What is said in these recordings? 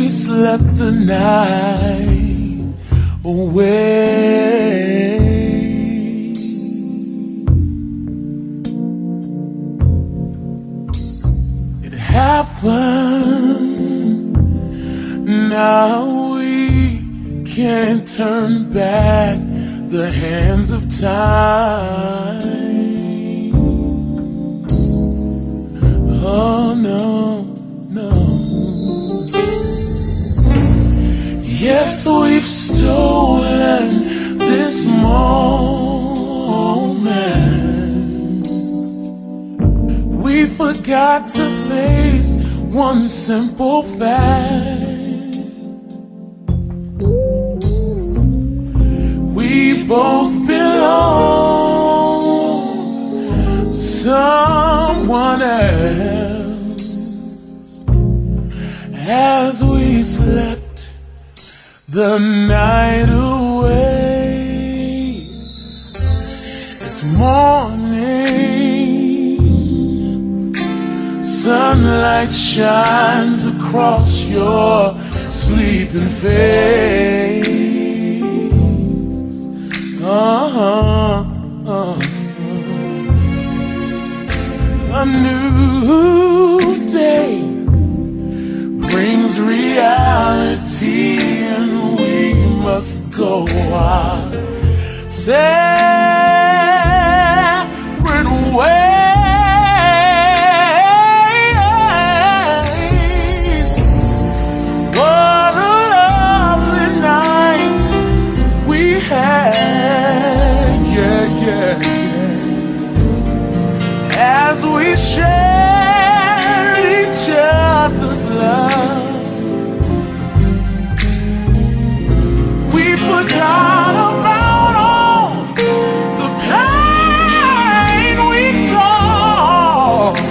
we slept the night away. It happened, now we can't turn back the hands of time. Oh no, no. Yes, we've stolen this moment. We forgot to face one simple fact. We both belong to someone else as we slept the night away. It's morning, sunlight shines across your sleeping face. A new day brings reality, and we must go our separate ways. What a lovely night we had, yeah, yeah, yeah. As we shared each other's love, we forgot about all the pain we caused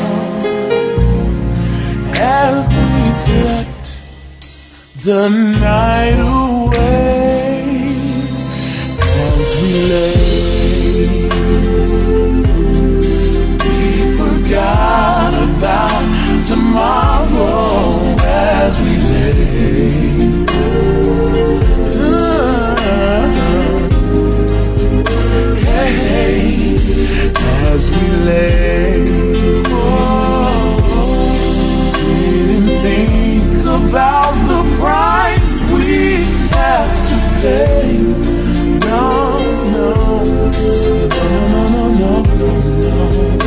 as we slept the night away. As we lay, we forgot about tomorrow as we lay. As we lay, didn't think about the price we have to pay. No, no, no, no, no, no, no.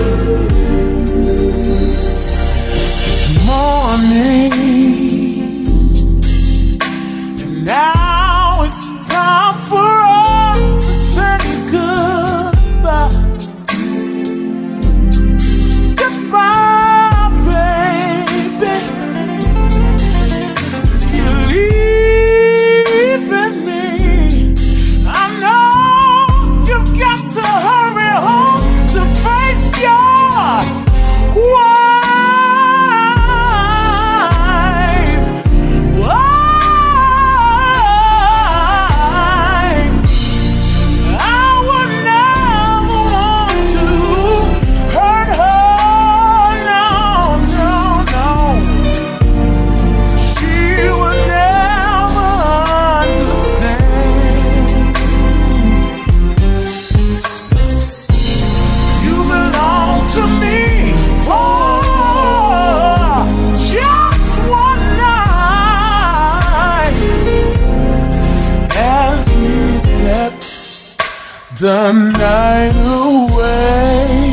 It's morning, and now it's time for us to say goodbye. Goodbye, baby. You're leaving me. I know you've got to hurry home to face your wife. I would never want to hurt her. No, no, no. She would never understand. You belong to me for just one night as we slept the night away.